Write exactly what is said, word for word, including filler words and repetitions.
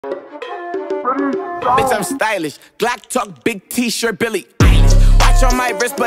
Bitch, I'm stylish. Glock talk, big t-shirt, Billy Eilish. Watch on my wrist, but